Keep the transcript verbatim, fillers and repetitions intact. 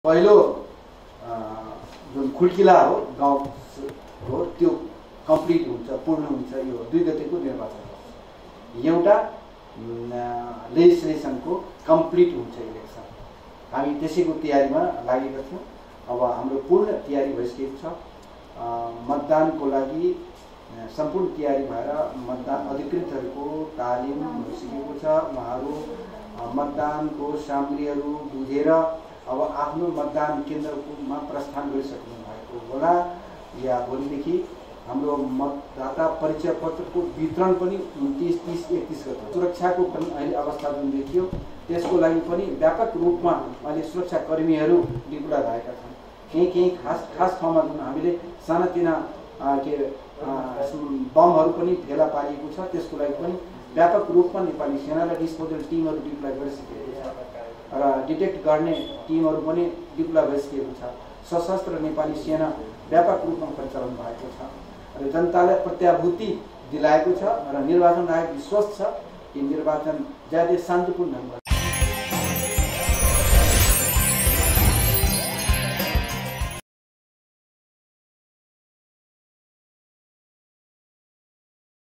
पहिलो जुन खुड्किला हो गाउँ हो त्यो कम्प्लिट हुन्छ, पूर्ण हुन्छ यो दुई गतेको निर्वाचन। एउटा लेजिस्लेसनको कम्प्लिट हुन्छ इलेक्सन। हामी त्यसैको तयारीमा लागेका छौँ। अब हाम्रो पूर्ण तयारी भइसकेको छ। मतदानको लागि सम्पूर्ण तयारी भएर मतदान अधिकृतहरूको तालिम भइसकेको छ। उहाँहरू मतदानको सामग्रीहरू बुझेर अब आफ्नो मतदान केन्द्रमा प्रस्थान गरिसक्नु भएको होला या भोलिदेखि हाम्रो मतदाता परिचय पत्रको वितरण पनि उन्तीस तीस एकतीस गते सुरक्षाको पनि अहिले अवस्था जुन देखियो त्यसको लागि पनि व्यापक रूपमा अहिले सुरक्षाकर्मीहरू डिप्लोय भएका छन्। केही केही खास खास ठाउँमा जुन हामीले सानातिना के बमहरू पनि फेला पारिएको छ त्यसको लागि पनि व्यापक रूपमा नेपाली सेनालाई डिस्पोजल टिमहरू डिप्लोय गरिसकेको छ र डिटेक्ट गर्ने टिमहरू पनि डिप्लोय भइसकेको छ। सशस्त्र नेपाली सेना व्यापक रूपमा परिचालन भएको छ र जनतालाई प्रत्याभूति दिलाएको छ र निर्वाचन आयोग विश्वास छ कि निर्वाचन ज्यादै शान्तिपूर्ण ढङ्गले